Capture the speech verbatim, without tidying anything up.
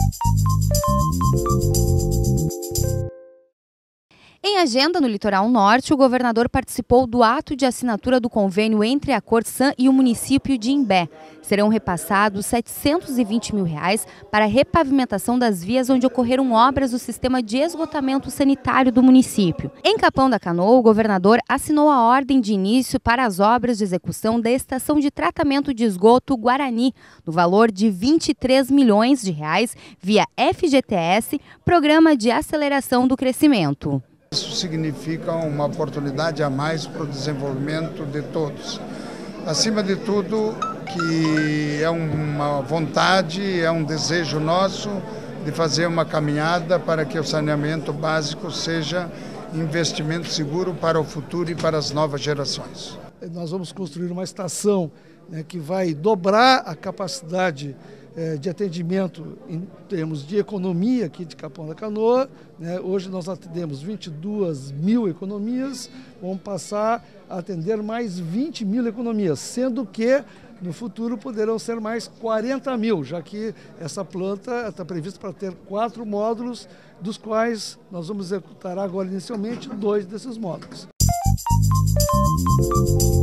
Em agenda no Litoral Norte, o governador participou do ato de assinatura do convênio entre a Corsan e o município de Imbé. Serão repassados setecentos e vinte mil reais para a repavimentação das vias onde ocorreram obras do sistema de esgotamento sanitário do município. Em Capão da Canoa, o governador assinou a ordem de início para as obras de execução da estação de tratamento de esgoto Guarani, no valor de vinte e três milhões de reais, via F G T S, Programa de Aceleração do Crescimento. Isso significa uma oportunidade a mais para o desenvolvimento de todos. Acima de tudo, que é uma vontade, é um desejo nosso de fazer uma caminhada para que o saneamento básico seja investimento seguro para o futuro e para as novas gerações. Nós vamos construir uma estação, né, que vai dobrar a capacidade de atendimento em termos de economia aqui de Capão da Canoa, né? Hoje nós atendemos vinte e duas mil economias, vamos passar a atender mais vinte mil economias, sendo que no futuro poderão ser mais quarenta mil, já que essa planta está prevista para ter quatro módulos, dos quais nós vamos executar agora inicialmente dois desses módulos.